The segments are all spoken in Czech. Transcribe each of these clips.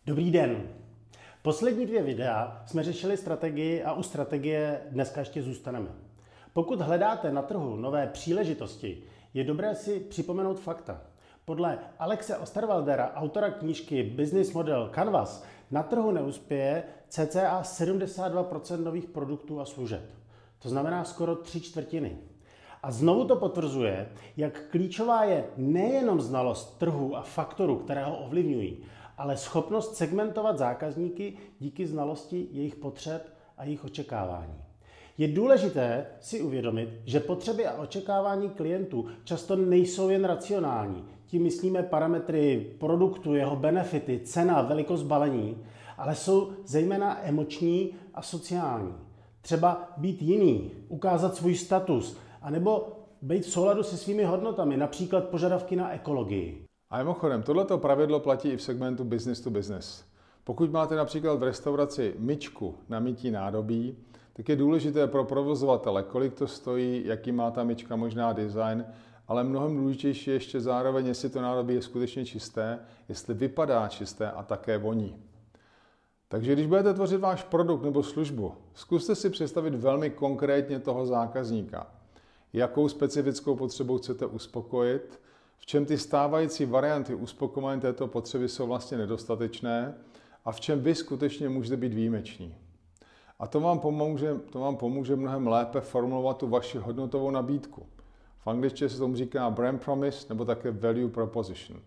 Dobrý den. Poslední 2 videa jsme řešili strategii a u strategie dneska ještě zůstaneme. Pokud hledáte na trhu nové příležitosti, je dobré si připomenout fakta. Podle Alexe Osterwaldera, autora knížky Business Model Canvas, na trhu neuspěje cca 72% nových produktů a služeb. To znamená skoro 3/4. A znovu to potvrzuje, jak klíčová je nejenom znalost trhu a faktorů, které ho ovlivňují, ale schopnost segmentovat zákazníky díky znalosti jejich potřeb a jejich očekávání. Je důležité si uvědomit, že potřeby a očekávání klientů často nejsou jen racionální. Tím myslíme parametry produktu, jeho benefity, cena, velikost balení, ale jsou zejména emoční a sociální. Třeba být jiný, ukázat svůj status, anebo být v souladu se svými hodnotami, například požadavky na ekologii. A mimochodem, tohleto pravidlo platí i v segmentu business to business. Pokud máte například v restauraci myčku na mytí nádobí, tak je důležité pro provozovatele, kolik to stojí, jaký má ta myčka možná design, ale mnohem důležitější je ještě zároveň, jestli to nádobí je skutečně čisté, jestli vypadá čisté a také voní. Takže když budete tvořit váš produkt nebo službu, zkuste si představit velmi konkrétně toho zákazníka. Jakou specifickou potřebu chcete uspokojit, v čem ty stávající varianty uspokojení této potřeby jsou vlastně nedostatečné a v čem vy skutečně můžete být výjimeční. A to vám pomůže mnohem lépe formulovat tu vaši hodnotovou nabídku. V angličtině se tomu říká brand promise nebo také value proposition.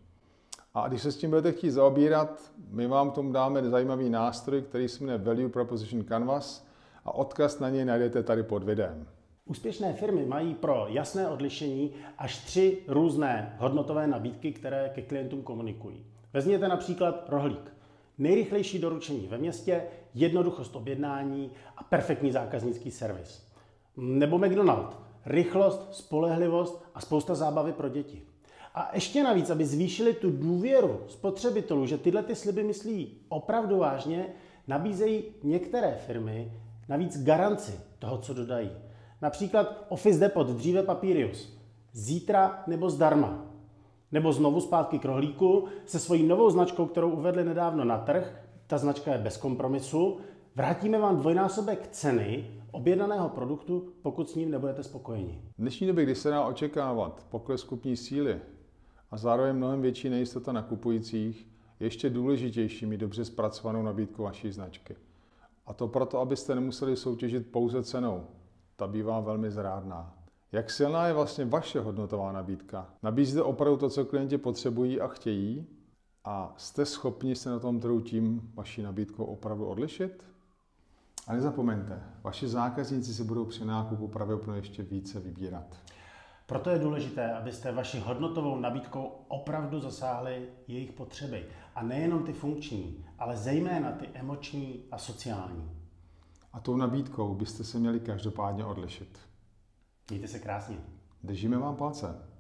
A když se s tím budete chtít zaobírat, my vám k tomu dáme zajímavý nástroj, který se jmenuje Value Proposition Canvas a odkaz na něj najdete tady pod videem. Úspěšné firmy mají pro jasné odlišení až 3 různé hodnotové nabídky, které ke klientům komunikují. Vezměte například rohlík. Nejrychlejší doručení ve městě, jednoduchost objednání a perfektní zákaznický servis. Nebo McDonald's. Rychlost, spolehlivost a spousta zábavy pro děti. A ještě navíc, aby zvýšili tu důvěru spotřebitelů, že tyhle ty sliby myslí opravdu vážně, nabízejí některé firmy navíc garanci toho, co dodají. Například Office Depot, dříve Papirius. Zítra nebo zdarma. Nebo znovu zpátky k rohlíku se svojí novou značkou, kterou uvedli nedávno na trh. Ta značka je bez kompromisu. Vrátíme vám 2násobek ceny objednaného produktu, pokud s ním nebudete spokojeni. V dnešní době, kdy se dá očekávat pokles kupní síly a zároveň mnohem větší nejistota nakupujících, je ještě důležitější mít dobře zpracovanou nabídku vaší značky. A to proto, abyste nemuseli soutěžit pouze cenou. Ta bývá velmi zrádná. Jak silná je vlastně vaše hodnotová nabídka? Nabízíte opravdu to, co klienti potřebují a chtějí? A jste schopni se na tom trhu tím vaší nabídkou opravdu odlišit? A nezapomeňte, vaši zákazníci si budou při nákupu pravděpodobně ještě více vybírat. Proto je důležité, abyste vaši hodnotovou nabídkou opravdu zasáhli jejich potřeby. A nejenom ty funkční, ale zejména ty emoční a sociální. A tou nabídkou byste se měli každopádně odlišit. Mějte se krásně. Držíme vám palce.